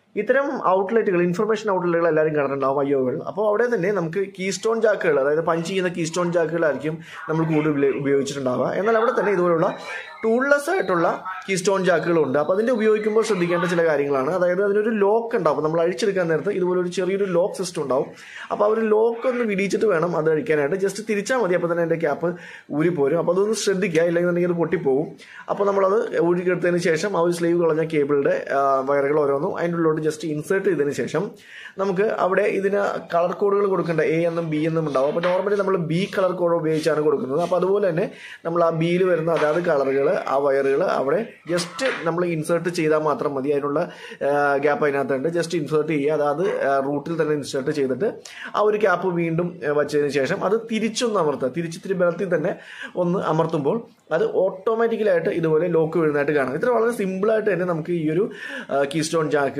ഇത്തരം ഔട്ട്ലെറ്റുകൾ, ഇൻഫർമേഷൻ ഔട്ട്ലെറ്റുകൾ എല്ലാവരും കണ്ടിട്ടുണ്ടാവും, IOകൾ. അപ്പോൾ അവിടെ തന്നെ നമുക്ക് കീസ്റ്റോൺ ജാക്കുകൾ, അതായത് പഞ്ച് ചെയ്യുന്ന കീസ്റ്റോൺ ജാക്കുകളായിരിക്കും നമ്മൾ കൂടുതൽ ഉപയോഗിച്ചിട്ടുണ്ടാവുക. എന്നാൽ അവിടെ തന്നെ ഇതുപോലുള്ള ടൂൾലെസ് ആയിട്ടുള്ള കീസ്റ്റോൺ ജാക്കുകളുണ്ട്. അപ്പോൾ അതിൻ്റെ ഉപയോഗിക്കുമ്പോൾ ശ്രദ്ധിക്കേണ്ട ചില കാര്യങ്ങളാണ്. അതായത് അതിനൊരു ലോക്ക് ഉണ്ടാവും. അപ്പോൾ നമ്മൾ അഴിച്ചെടുക്കാൻ നേരത്ത് ഇതുപോലെ ഒരു ചെറിയൊരു ലോക്ക് സിസ്റ്റം ഉണ്ടാവും. അപ്പോൾ ആ ഒരു ലോക്ക് ഒന്ന് വിടിയിച്ചിട്ട് വേണം അത് അഴിക്കാനായിട്ട്. ജസ്റ്റ് തിരിച്ചാൽ മതി, അപ്പോൾ തന്നെ അതിൻ്റെ ക്യാപ്പ് ഊരിപ്പോരും. അപ്പോൾ അതൊന്ന് ശ്രദ്ധിക്കുക, ഇല്ലെന്നുണ്ടെങ്കിൽ അത് പൊട്ടിപ്പോവും. അപ്പോൾ നമ്മളത് ഊരിക്കെടുത്തതിന് ശേഷം ആ ഒരു സ്ലീവ് കളഞ്ഞ കേബിളിൻ്റെ വയറുകൾ ഓരോന്നും അതിൻ്റെ ഉള്ളിലോട്ട് ജസ്റ്റ് ഇൻസേർട്ട് ചെയ്തതിന് ശേഷം നമുക്ക് അവിടെ ഇതിന് കളർ കോഡുകൾ കൊടുക്കേണ്ട A എന്നും B എന്നും ഉണ്ടാവും. അപ്പോൾ നോർമലി നമ്മൾ B കളർ കോഡ് ഉപയോഗിച്ചാണ് കൊടുക്കുന്നത്. അപ്പോൾ അതുപോലെ തന്നെ നമ്മൾ ആ Bയിൽ വരുന്ന അതാത് കളറുകൾ, ആ വയറുകൾ അവിടെ ജസ്റ്റ് നമ്മൾ ഇൻസേർട്ട് ചെയ്താൽ മാത്രം മതി. അതിനുള്ള ഗ്യാപ്പ് അതിനകത്തുണ്ട്. ജസ്റ്റ് ഇൻസേർട്ട് ചെയ്യുക, അതായത് റൂട്ടിൽ തന്നെ ഇൻസേർട്ട് ചെയ്തിട്ട് ആ ഒരു ക്യാപ്പ് വീണ്ടും വച്ചതിന് ശേഷം അത് തിരിച്ചൊന്ന് അമർത്തുക. തിരിച്ചിത്തിരി ബലത്തിൽ തന്നെ ഒന്ന് അമർത്തുമ്പോൾ അത് ഓട്ടോമാറ്റിക്കലായിട്ട് ഇതുപോലെ ലോക്ക് വീഴുന്നതായിട്ട് കാണാം. ഇത്ര വളരെ സിമ്പിളായിട്ട് തന്നെ നമുക്ക് ഈ ഒരു കീസ്റ്റോൺ ജാക്ക്